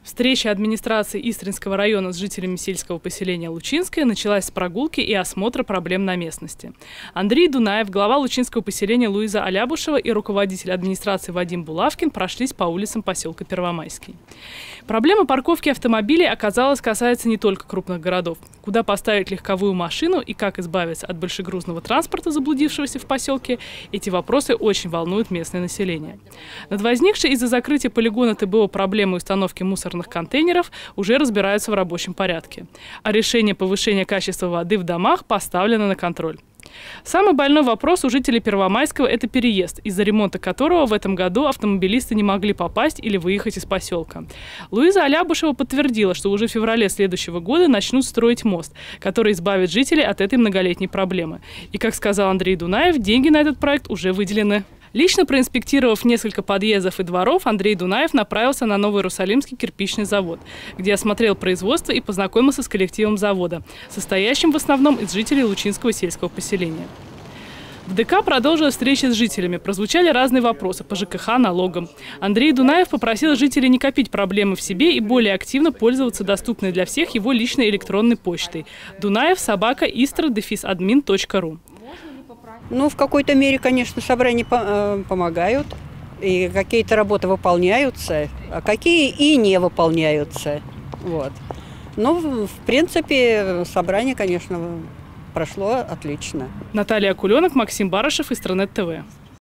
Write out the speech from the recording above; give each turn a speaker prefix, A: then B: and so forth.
A: Встреча администрации Истринского района с жителями сельского поселения Лучинское началась с прогулки и осмотра проблем на местности. Андрей Дунаев, глава лучинского поселения Луиза Алябушева и руководитель администрации Вадим Булавкин прошлись по улицам поселка Первомайский. Проблема парковки автомобилей, оказалось, касается не только крупных городов. Куда поставить легковую машину и как избавиться от большегрузного транспорта, заблудившегося в поселке, эти вопросы очень волнуют местное население. Над возникшей из-за закрытия полигона ТБО проблемой установки мусорных контейнеров уже разбираются в рабочем порядке. А решение повышения качества воды в домах поставлено на контроль. Самый больной вопрос у жителей Первомайского – это переезд, из-за ремонта которого в этом году автомобилисты не могли попасть или выехать из поселка. Луиза Алябушева подтвердила, что уже в феврале следующего года начнут строить мост, который избавит жителей от этой многолетней проблемы. И, как сказал Андрей Дунаев, деньги на этот проект уже выделены. Лично проинспектировав несколько подъездов и дворов, Андрей Дунаев направился на Новый Иерусалимский кирпичный завод, где осмотрел производство и познакомился с коллективом завода, состоящим в основном из жителей Лучинского сельского поселения. В ДК продолжилась встреча с жителями. Прозвучали разные вопросы по ЖКХ, налогам. Андрей Дунаев попросил жителей не копить проблемы в себе и более активно пользоваться доступной для всех его личной электронной почтой dunaev@istra-admin.ru.
B: Ну, в какой-то мере, конечно, собрания помогают, и какие-то работы выполняются, а какие и не выполняются. Вот. Но, в принципе, собрание, конечно, прошло отлично.
A: Наталья Акуленок, Максим Барышев, Истранет ТВ.